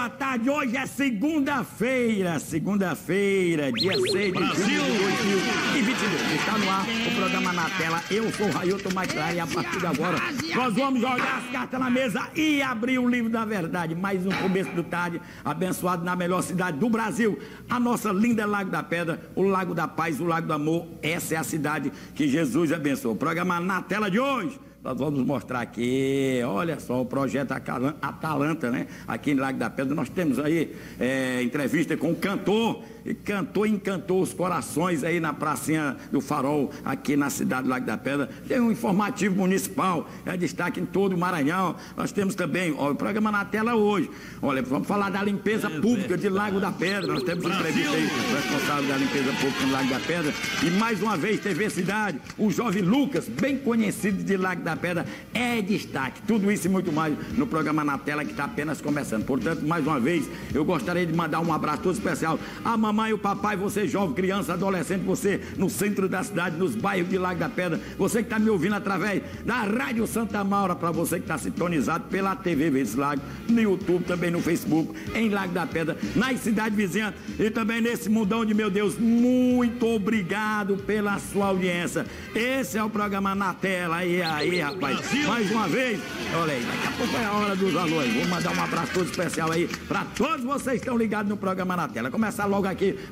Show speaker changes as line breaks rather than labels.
boa tarde. Hoje é segunda-feira, dia 6 de julho de 2022. Está no ar o programa Na Tela. Eu sou o Railton Maitrai e a partir de agora nós vamos jogar as cartas na mesa e abrir o livro da verdade. Mais um começo do tarde, abençoado na melhor cidade do Brasil, a nossa linda Lago da Pedra, o Lago da Paz, o Lago do Amor. Essa é a cidade que Jesus abençoou. O programa Na Tela de hoje, nós vamos mostrar aqui, olha só, o projeto Atalanta, né? Aqui em Lago da Pedra, nós temos aí entrevista com o cantor, e cantou e encantou os corações aí na pracinha do Farol, aqui na cidade do Lago da Pedra. Tem um informativo municipal, é destaque em todo o Maranhão. Nós temos também, ó, o programa Na Tela hoje. Olha, vamos falar da limpeza pública de Lago da Pedra. Nós temos entrevista aí com o responsável da limpeza pública no Lago da Pedra. E mais uma vez, TV Cidade, o jovem Lucas, bem conhecido de Lago da Pedra, é destaque. Tudo isso e muito mais no programa Na Tela, que está apenas começando. Portanto, mais uma vez, eu gostaria de mandar um abraço todo especial à mamãe e o papai, você jovem, criança, adolescente, você no centro da cidade, nos bairros de Lago da Pedra, você que está me ouvindo através da Rádio Santa Maura, para você que está sintonizado pela TV Verdes Lago, no YouTube, também no Facebook, em Lago da Pedra, nas cidades vizinhas e também nesse mundão de meu Deus. Muito obrigado pela sua audiência. Esse é o programa Na Tela. Aí, rapaz, mais uma vez, olha aí, daqui a pouco é a hora dos alôs. Vou mandar um abraço todo especial aí para todos vocês que estão ligados no programa Na Tela. Começar logo aqui